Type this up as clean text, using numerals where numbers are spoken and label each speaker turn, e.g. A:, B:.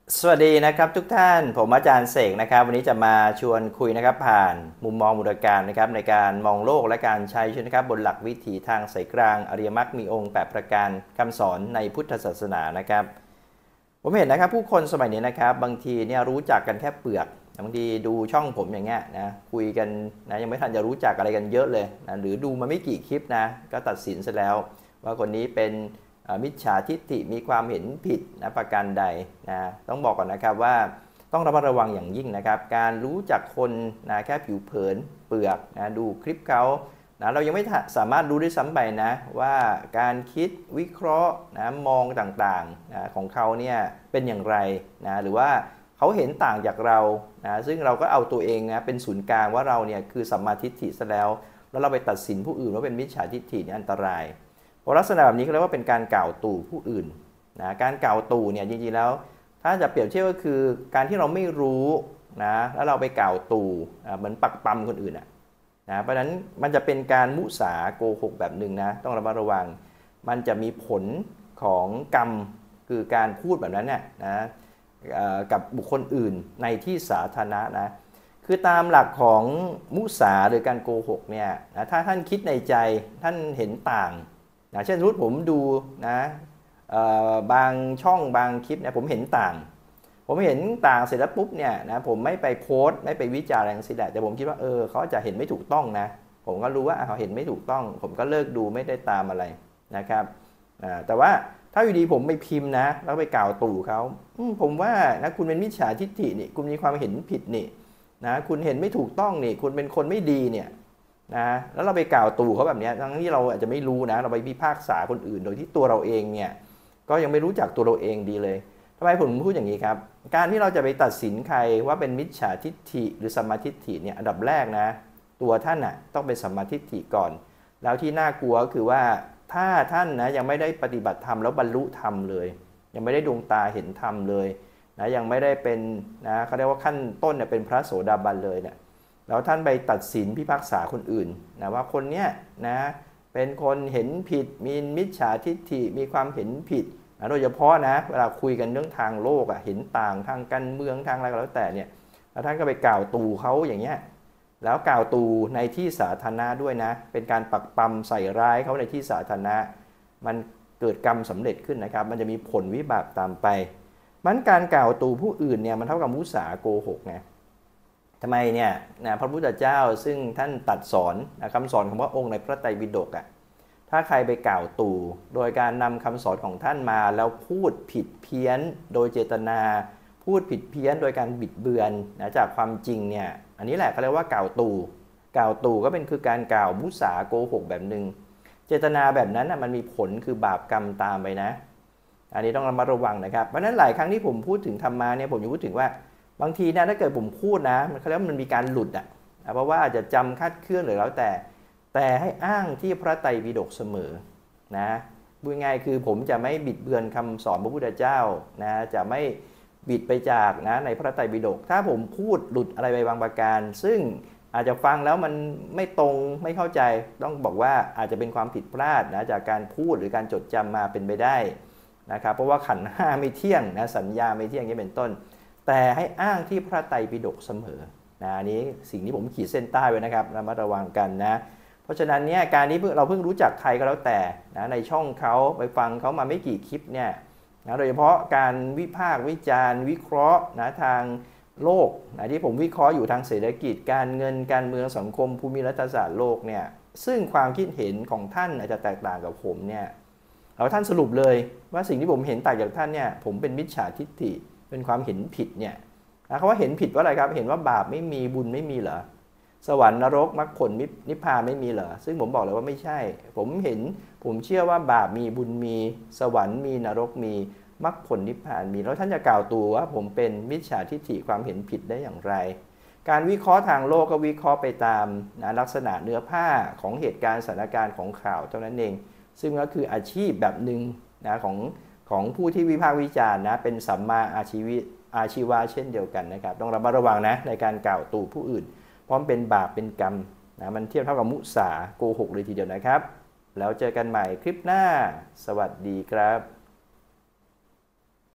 A: สวัสดีนะครับทุกท่านผมอาจารย์เสกนะครับวันนี้จะมาชวนคุยนะครับผ่านมุมมองมุตการนะครับในการมองโลกและการใช้ชีวิตนะครับบนหลักวิถีทางสายกลางอริยมรรคมีองค์8ประการคำสอนในพุทธศาสนานะครับผมเห็นนะครับผู้คนสมัยนี้นะครับบางทีเนี่ยรู้จักกันแค่เปลือกบางทีดูช่องผมอย่างเงี้ยนะคุยกันนะยังไม่ทันจะรู้จักอะไรกันเยอะเลยนะหรือดูมาไม่กี่คลิปนะก็ตัดสินซะแล้วว่าคนนี้เป็นมิจฉาทิฏฐิมีความเห็นผิดนะประการใดนะต้องบอกก่อนนะครับว่าต้องระมัดระวังอย่างยิ่งนะครับการรู้จักคนนะแค่ผิวเผินเปลือกนะดูคลิปเขานะเรายังไม่สามารถรู้ได้ซ้ำไปนะว่าการคิดวิเคราะห์นะมองต่างๆนะของเขาเนี่ยเป็นอย่างไรนะหรือว่าเขาเห็นต่างจากเรานะซึ่งเราก็เอาตัวเองนะเป็นศูนย์กลางว่าเราเนี่ยคือสัมมาทิฏฐิซะแล้วเราไปตัดสินผู้อื่นว่าเป็นมิจฉาทิฏฐินี่อันตรายเพราะลักษณะแบบนี้เขาเรียกว่าเป็นการกล่าวตู่ผู้อื่นนะการกล่าวตู่เนี่ยจริงๆแล้วถ้าจะเปรียบเทียบก็คือการที่เราไม่รู้นะแล้วเราไปกล่าวตู่เหมือนปักปั๊มคนอื่นนะเพราะฉะนั้นมันจะเป็นการมุสาโกหกแบบหนึ่งนะต้องระมัดระวังมันจะมีผลของกรรมคือการพูดแบบนั้นเนี่ยนะกับบุคคลอื่นในที่สาธารณะนะคือตามหลักของมุสาหรือการโกหกเนี่ยนะถ้าท่านคิดในใจท่านเห็นต่างนะเช่นสมมติผมดูนะบางช่องบางคลิปเนี่ยผมเห็นต่าง ผมเห็นต่างเสร็จแล้วปุ๊บเนี่ยนะผมไม่ไปโพสต์ไม่ไปวิจารณ์อะไรทั้งสิ้นแต่ผมคิดว่าเขาจะเห็นไม่ถูกต้องนะผมก็รู้ว่าเขาเห็นไม่ถูกต้องผมก็เลิกดูไม่ได้ตามอะไรนะครับแต่ว่าถ้าอยู่ดีผมไปพิมพ์นะแล้วไปกล่าวตู่เขาผมว่านะคุณเป็นมิจฉาทิฏฐินี่คุณมีความเห็นผิดนี่นะคุณเห็นไม่ถูกต้องนี่คุณเป็นคนไม่ดีเนี่ยนะแล้วเราไปกล่าวตู่เขาแบบนี้ทั้งที่เราอาจจะไม่รู้นะเราไปพิพากษาคนอื่นโดยที่ตัวเราเองเนี่ยก็ยังไม่รู้จักตัวเราเองดีเลยทำไมผมพูดอย่างนี้ครับการที่เราจะไปตัดสินใครว่าเป็นมิจฉาทิฏฐิหรือสัมมาทิฏฐิเนี่ยอันดับแรกนะตัวท่านต้องเป็นสัมมาทิฏฐิก่อนแล้วที่น่ากลัวก็คือว่าถ้าท่านนะยังไม่ได้ปฏิบัติธรรมแล้วบรรลุธรรมเลยยังไม่ได้ดวงตาเห็นธรรมเลยนะยังไม่ได้เป็นนะเขาเรียกว่าขั้นต้นเนี่ยเป็นพระโสดาบันเลยเนี่ยแล้วท่านไปตัดสินพิพากษาคนอื่นนะว่าคนเนี้ยนะเป็นคนเห็นผิดมีมิจฉาทิฏฐิมีความเห็นผิดโดยเฉพาะนะเวลาคุยกันเรื่องทางโลกเห็นต่างทางการเมืองทางอะไรก็แล้วแต่เนี่ยแล้วท่านก็ไปกล่าวตู่เขาอย่างเงี้ยแล้วกล่าวตู่ในที่สาธารณะด้วยนะเป็นการปักปั๊มใส่ร้ายเขาในที่สาธารณะมันเกิดกรรมสำเร็จขึ้นนะครับมันจะมีผลวิบากตามไปมันการกล่าวตู่ผู้อื่นเนี่ยมันเท่ากับมุสาโกหกไงทำไมเนี่ยนะพระพุทธเจ้าซึ่งท่านตรัสสอนคำสอนของพระองค์ในพระไตรปิฎกถ้าใครไปกล่าวตู่โดยการนำคำสอนของท่านมาแล้วพูดผิดเพี้ยนโดยเจตนาพูดผิดเพี้ยนโดยการบิดเบือนจากความจริงเนี่ยอันนี้แหละเขาเรียกว่ากล่าวตู่กล่าวตู่ก็เป็นคือการกล่าวมุสาโกหกแบบหนึ่งเจตนาแบบนั้นมันมีผลคือบาปกรรมตามไปนะอันนี้ต้องระมัดระวังนะครับเพราะนั้นหลายครั้งที่ผมพูดถึงธรรมะเนี่ยผมจะพูดถึงว่าบางทีนะถ้าเกิดผมพูดนะมันเขาเรียกว่ามันมีการหลุดเพราะว่าอาจจะจำคาดเคลื่อนหรือแล้วแต่ให้อ้างที่พระไตรปิฎกเสมอนะพูดง่ายคือผมจะไม่บิดเบือนคำสอนพระพุทธเจ้านะจะไม่บิดไปจากนะในพระไตรปิฎกถ้าผมพูดหลุดอะไรไปบางประการซึ่งอาจจะฟังแล้วมันไม่ตรงไม่เข้าใจต้องบอกว่าอาจจะเป็นความผิดพลาดนะจากการพูดหรือการจดจำมาเป็นไปได้นะครับเพราะว่าขันธ์ห้าไม่เที่ยงนะสัญญาไม่เที่ยงนี้เป็นต้นแต่ให้อ้างที่พระไตรปิฎกเสมอนะอันนี้สิ่งที่ผมขีดเส้นใต้ไว้นะครับระมัดระวังกันนะเพราะฉะนั้นเนี่ยการที่เราเพิ่งรู้จักใครก็แล้วแต่นะในช่องเขาไปฟังเขามาไม่กี่คลิปเนี่ยนะโดยเฉพาะการวิพากษ์วิจารณ์วิเคราะห์นะทางโลกนะที่ผมวิเคราะห์อยู่ทางเศรษฐกิจการเงินการเมืองสังคมภูมิรัฐศาสตร์โลกเนี่ยซึ่งความคิดเห็นของท่านอาจจะแตกต่างกับผมเนี่ยเอาท่านสรุปเลยว่าสิ่งที่ผมเห็นต่างจากท่านเนี่ยผมเป็นมิจฉาทิฏฐิเป็นความเห็นผิดเนี่ยนะเขาว่าเห็นผิดว่าอะไรครับเห็นว่าบาปไม่มีบุญไม่มีเหรอสวรรค์นรกมรรคผลนิพพานไม่มีเหรอซึ่งผมบอกเลยว่าไม่ใช่ผมเชื่อว่าบาปมีบุญมีสวรรค์มีนรกมีมรรคผลนิพพานมีแล้วท่านจะกล่าวตัวว่าผมเป็นมิจฉาทิฏฐิความเห็นผิดได้อย่างไรการวิเคราะห์ทางโลกก็วิเคราะห์ไปตามลักษณะเนื้อผ้าของเหตุการณ์สถานการณ์ของข่าวเท่านั้นเองซึ่งก็คืออาชีพแบบหนึ่งนะของผู้ที่วิพากษ์วิจารณ์นะเป็นสัมมาอาชีวะเช่นเดียวกันนะครับต้องระมัดระวังนะในการกล่าวตู่ผู้อื่นพร้อมเป็นบาปเป็นกรรมนะมันเทียบเท่ากับมุสาโกหกเลยทีเดียวนะครับแล้วเจอกันใหม่คลิปหน้าสวัสดีครับ